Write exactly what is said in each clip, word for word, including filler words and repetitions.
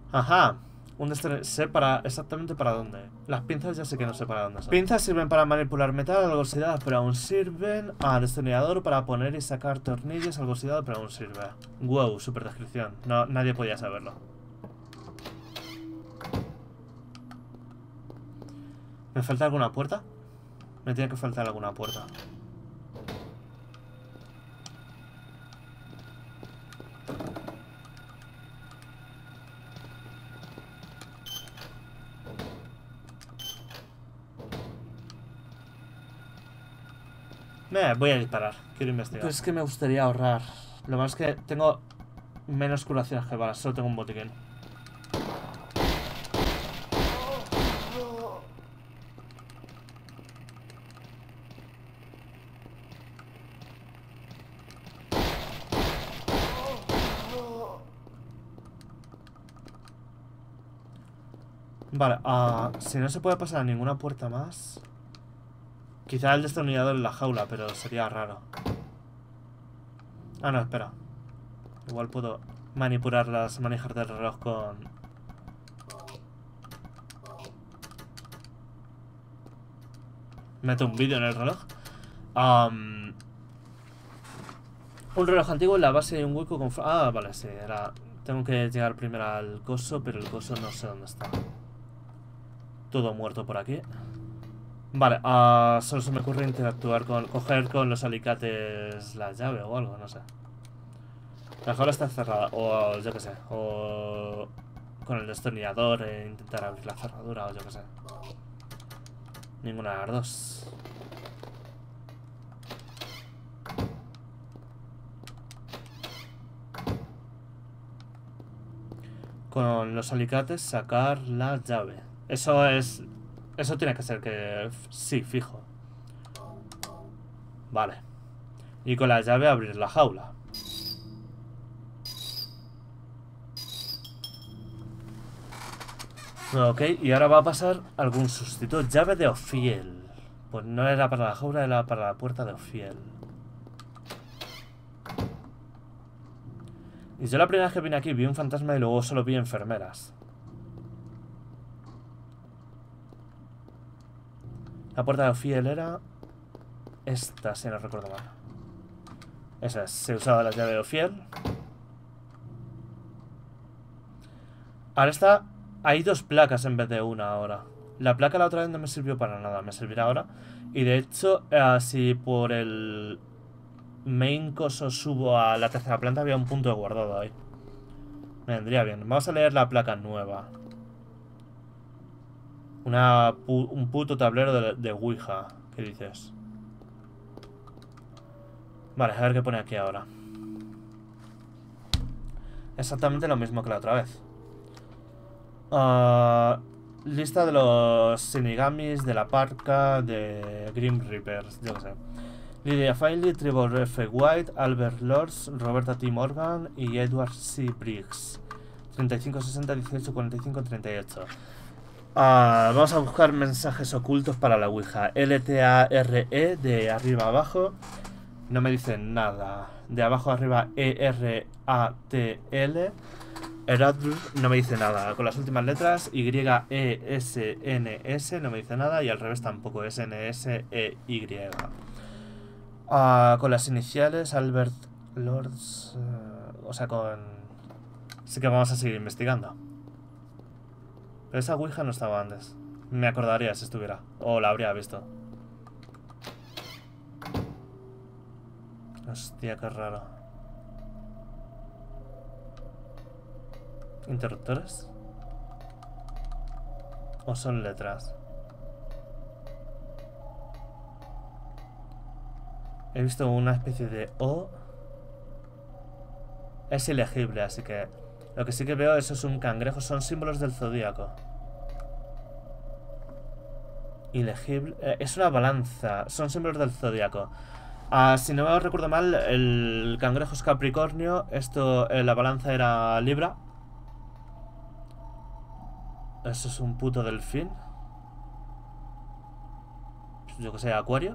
Ajá. Un destornillador. Sé para exactamente para dónde. Las pinzas ya sé que no sé para dónde son. Pinzas sirven para manipular metal, algo oxidado, pero aún sirven. Ah, destornillador para poner y sacar tornillos, algo oxidado, pero aún sirve. Wow, super descripción. No, nadie podía saberlo. ¿Me falta alguna puerta? Me tiene que faltar alguna puerta. Me voy a disparar. Quiero investigar. Pues es que me gustaría ahorrar. Lo más es que tengo menos curaciones que balas. Solo tengo un botiquín. Vale, uh, si no se puede pasar a ninguna puerta más. Quizá el destornillador en la jaula, pero sería raro. Ah, no, espera. Igual puedo manipular las manijas del reloj con... Meto un vídeo en el reloj. Um, un reloj antiguo en la base de un hueco con... Ah, vale, sí, era... Tengo que llegar primero al coso, pero el coso no sé dónde está. Todo muerto por aquí. Vale, uh, solo se me ocurre interactuar con... Coger con los alicates la llave o algo, no sé. La jaula está cerrada, o yo que sé, o con el destornillador e intentar abrir la cerradura, o yo que sé. Ninguna de las dos. Con los alicates sacar la llave. Eso es... Eso tiene que ser que... Sí, fijo. Vale. Y con la llave abrir la jaula. Ok, y ahora va a pasar algún sustituto. Llave de Ophiel. Pues no era para la jaula, era para la puerta de Ophiel. Y yo la primera vez que vine aquí vi un fantasma y luego solo vi enfermeras. La puerta de Ophiel era... Esta, si no recuerdo mal. Esa es, se usaba la llave de Ophiel. Ahora está... Hay dos placas en vez de una ahora. La placa la otra vez no me sirvió para nada, me servirá ahora. Y de hecho, eh, si por el main coso subo a la tercera planta, había un punto de guardado ahí. Me vendría bien. Vamos a leer la placa nueva. Una pu un puto tablero de, de Ouija. ¿Qué dices? Vale, a ver qué pone aquí ahora. Exactamente lo mismo que la otra vez. Uh, lista de los Shinigamis, de la Parca, de Grim Reapers, yo qué sé. Lydia Finley, Trevor F. White, Albert Lords, Roberta T. Morgan y Edward C. Briggs. treinta y cinco, sesenta, dieciocho, cuarenta y cinco, treinta y ocho. Uh, vamos a buscar mensajes ocultos para la Ouija. L T A R E de arriba a abajo. No me dicen nada. De abajo a arriba E R A T L. Eradl no me dice nada. Con las últimas letras Y E S N S no me dice nada. Y al revés tampoco. S N S E Y. Uh, con las iniciales Albert Lords. Uh, o sea, con... Así que vamos a seguir investigando. Pero esa Ouija no estaba antes. Me acordaría si estuviera. O la habría visto. Hostia, qué raro. ¿Interruptores? ¿O son letras? He visto una especie de O. Es ilegible, así que... Lo que sí que veo, eso es un cangrejo. Son símbolos del zodíaco. Ilegible... Eh, es una balanza. Son símbolos del zodíaco. Uh, si no me recuerdo mal, el cangrejo es Capricornio. Esto, eh, la balanza era Libra. Eso es un puto delfín. Yo que sé, Acuario.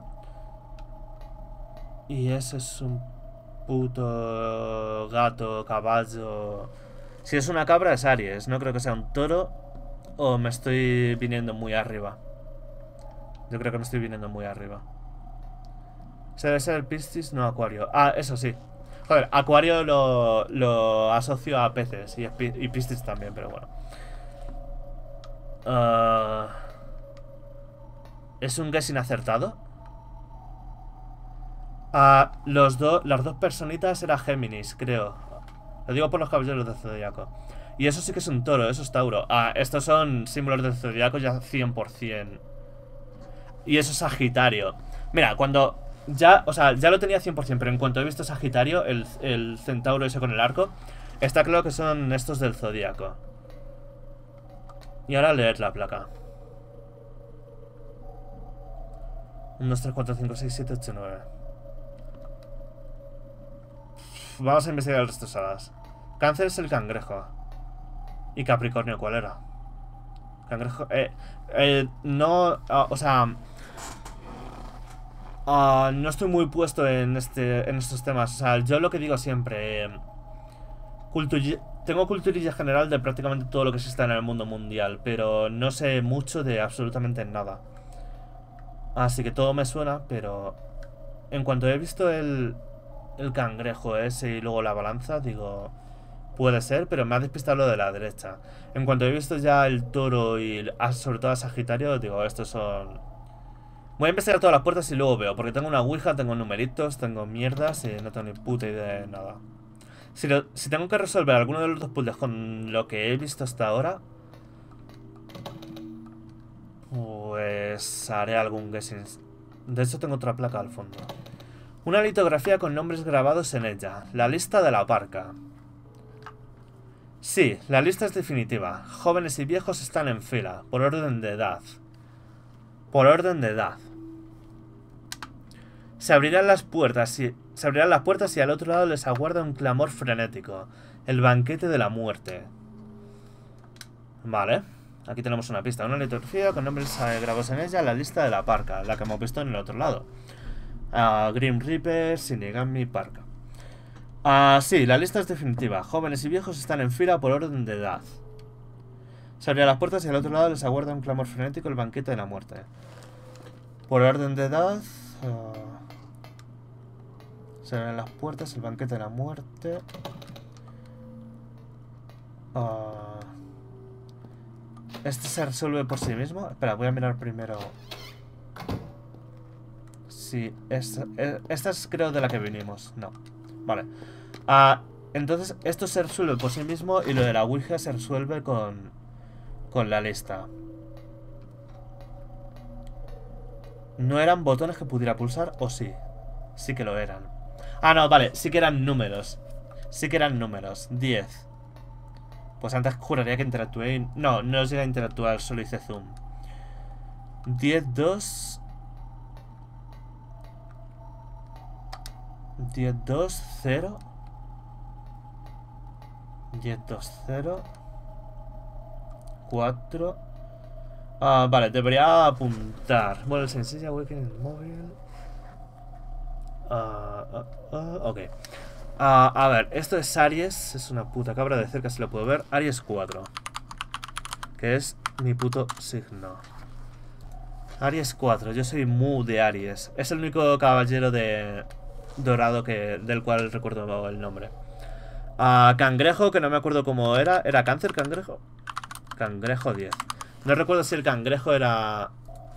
Y ese es un puto gato, caballo. Si es una cabra es Aries. No creo que sea un toro. O me estoy viniendo muy arriba. Yo creo que me estoy viniendo muy arriba. ¿Se debe ser el Piscis? No, Acuario. Ah, eso sí. Joder, Acuario lo, lo asocio a peces. Y, y Piscis también, pero bueno. Uh, ¿Es un guessing acertado? Uh, los dos, las dos personitas era Géminis, creo. Lo digo por los caballeros del zodiaco. Y eso sí que es un toro, eso es Tauro. Ah, estos son símbolos del zodiaco ya cien por cien. Y eso es Sagitario. Mira, cuando ya, o sea, ya lo tenía cien por cien, pero en cuanto he visto Sagitario, el, el centauro ese con el arco, está claro que son estos del zodiaco. Y ahora leer la placa. uno, dos, tres, cuatro, cinco, seis, siete, ocho, nueve. Vamos a investigar el resto de salas. Cáncer es el cangrejo. ¿Y Capricornio cuál era? Cangrejo... Eh, eh, no... Uh, o sea... Uh, no estoy muy puesto en este en estos temas. O sea, yo lo que digo siempre... Eh, cultu- tengo culturilla general de prácticamente todo lo que existe en el mundo mundial, pero no sé mucho de absolutamente nada. Así que todo me suena, pero... En cuanto he visto el... El cangrejo ese y luego la balanza, digo... Puede ser, pero me ha despistado lo de la derecha. En cuanto he visto ya el toro y el, sobre todo a Sagitario, digo, estos son... Voy a investigar todas las puertas y luego veo, porque tengo una ouija, tengo numeritos, tengo mierdas y no tengo ni puta idea de nada. Si, lo, si tengo que resolver alguno de los dos puzzles con lo que he visto hasta ahora, pues haré algún guessing. De hecho tengo otra placa al fondo. Una litografía con nombres grabados en ella. La lista de la parca. Sí, la lista es definitiva. Jóvenes y viejos están en fila, por orden de edad. Por orden de edad. Se abrirán las puertas y se abrirán las puertas y al otro lado les aguarda un clamor frenético. El banquete de la muerte. Vale. Aquí tenemos una pista. Una litografía con nombres grabados en ella. La lista de la parca, la que hemos visto en el otro lado. Uh, Grim Reaper, Shinigami, parca. Ah, sí, la lista es definitiva. Jóvenes y viejos están en fila por orden de edad. Se abrirán las puertas y al otro lado les aguarda un clamor frenético, el banquete de la muerte. Por orden de edad... Uh, se abrirán las puertas, el banquete de la muerte... Uh, ¿Este se resuelve por sí mismo? Espera, voy a mirar primero... Sí, esta, esta es creo de la que vinimos. No. Vale. Uh, entonces, esto se resuelve por sí mismo y lo de la Ouija se resuelve con, con la lista. ¿No eran botones que pudiera pulsar? ¿O sí? Sí que lo eran. Ah, no, vale. Sí que eran números. Sí que eran números. diez. Pues antes juraría que interactué. No, no os llega a interactuar, solo hice zoom. diez, dos... diez, dos, cero... diez, dos, cero... cuatro... Ah, vale, debería apuntar. Bueno, el sencillo awakening en el móvil... Ah, ah, ah, ok. Ah, a ver, esto es Aries. Es una puta cabra, de cerca se lo puedo ver. Aries cuatro. Que es mi puto signo. Aries cuatro, yo soy Mu de Aries. Es el único caballero de... dorado que del cual recuerdo el nombre. Uh, cangrejo, que no me acuerdo cómo era. ¿Era cáncer, cangrejo? Cangrejo diez. No recuerdo si el cangrejo era...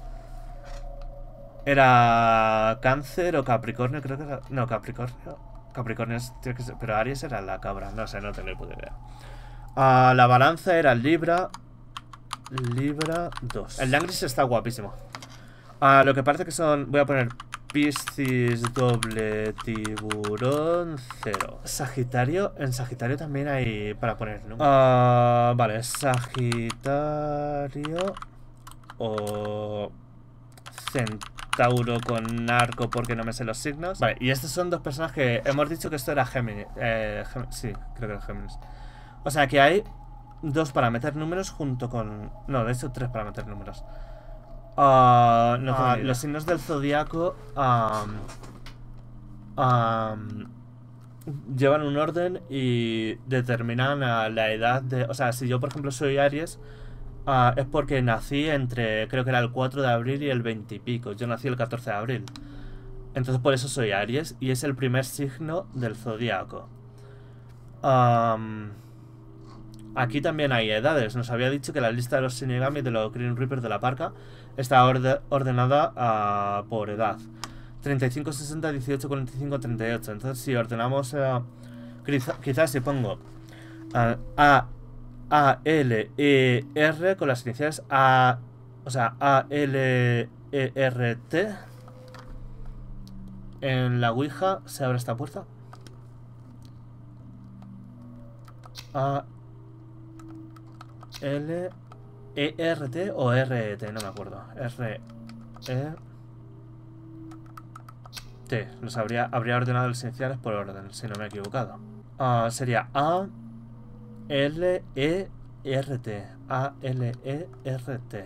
Era cáncer o capricornio, creo que era... No, capricornio. Capricornio es... Pero Aries era la cabra. No sé, no tengo ni puta idea. Uh, la balanza era Libra. Libra dos. El Langris está guapísimo. Uh, lo que parece que son... Voy a poner... Piscis doble tiburón cero. Sagitario. En Sagitario también hay para poner, ¿no? Uh, vale, Sagitario. O Centauro con narco porque no me sé los signos. Vale, y estos son dos personas que hemos dicho que esto era Géminis. Eh, Gem sí, creo que era Géminis. O sea que hay dos para meter números junto con... No, de hecho tres para meter números. Uh, no uh, los signos del zodiaco um, um, llevan un orden y determinan uh, la edad de... O sea, si yo, por ejemplo, soy Aries, uh, es porque nací entre, creo que era el cuatro de abril y el veinte y pico. Yo nací el catorce de abril. Entonces por eso soy Aries y es el primer signo del zodiaco. Um, aquí también hay edades. Nos había dicho que la lista de los Shinigami de los Green Reapers de la parca está orde ordenada uh, por edad. treinta y cinco, sesenta, dieciocho, cuarenta y cinco, treinta y ocho. Entonces si ordenamos... Uh, quizás quizá si pongo uh, A, A, L, E, R con las iniciales A... O sea, A, L, E, R, T... En la Ouija se abre esta puerta. A L E R T o R E T, no me acuerdo. R E T. Los habría, habría ordenado los iniciales por orden, si no me he equivocado. Uh, sería A L E R T. A L E R T.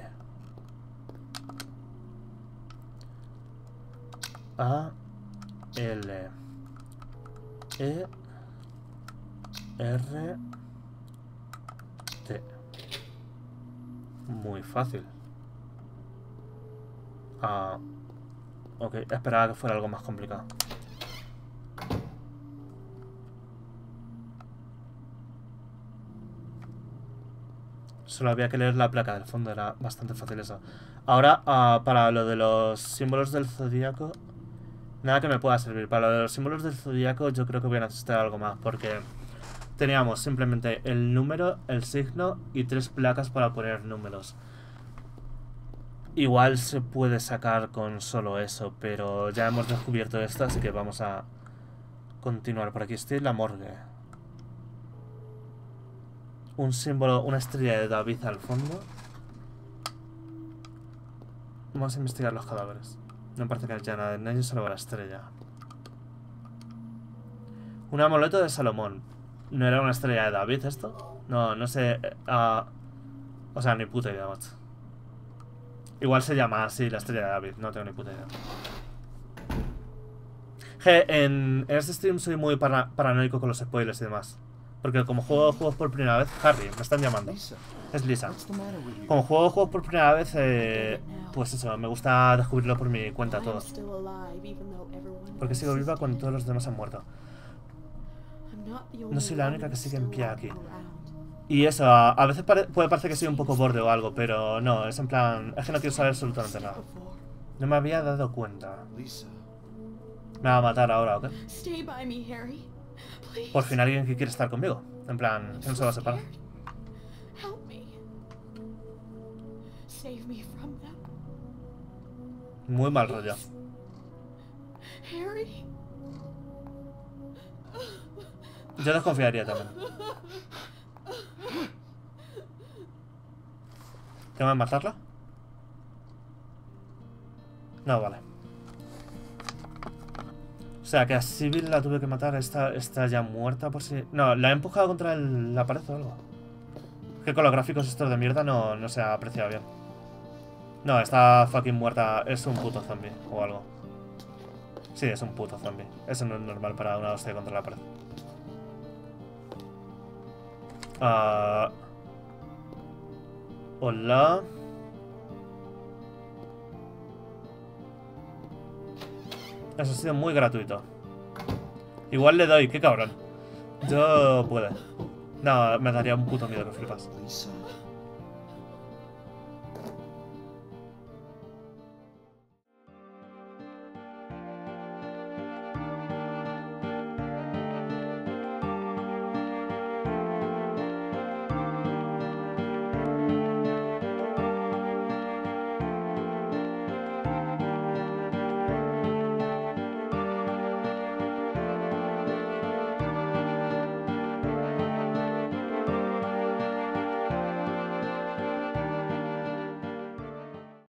A L E R T. Muy fácil. Ah, ok, esperaba que fuera algo más complicado. Solo había que leer la placa del fondo, era bastante fácil eso. Ahora, uh, para lo de los símbolos del zodíaco, nada que me pueda servir. Para lo de los símbolos del zodíaco yo creo que voy a necesitar algo más, porque teníamos simplemente el número, el signo y tres placas para poner números. Igual se puede sacar con solo eso, pero ya hemos descubierto esto, así que vamos a continuar. Por aquí estoy en la morgue. Un símbolo, una estrella de David al fondo. Vamos a investigar los cadáveres. No parece que haya nada en ellos, solo la estrella. Un amuleto de Salomón. ¿No era una estrella de David esto? No, no sé. Uh, o sea, ni puta idea, macho. Igual se llama así la estrella de David, no tengo ni puta idea. Je, en, en este stream soy muy para, paranoico con los spoilers y demás. Porque como juego juegos por primera vez... Harry, me están llamando. Es Lisa. Como juego juegos por primera vez, eh, pues eso, me gusta descubrirlo por mi cuenta todo. Porque sigo viva cuando todos los demás han muerto. No soy la única que sigue en pie aquí. Y eso, a, a veces pare, puede parecer que soy un poco borde o algo, pero no, es en plan... Es que no quiero saber absolutamente nada. No me había dado cuenta. Me va a matar ahora, ¿ok? Por fin alguien que quiere estar conmigo. En plan, ¿quién se va a separar? Muy mal rollo. Yo desconfiaría también. ¿Tengo que matarla? No, vale. O sea, que a Sybil la tuve que matar. Está, está ya muerta por si... No, la he empujado contra el, la pared o algo. Es que con los gráficos estos de mierda no, no se ha apreciado bien. No, está fucking muerta. Es un puto zombie o algo. Sí, es un puto zombie. Eso no es normal para una hostia contra la pared. Uh... Hola. Eso ha sido muy gratuito. Igual le doy, qué cabrón. Yo puedo. No, me daría un puto miedo que flipas.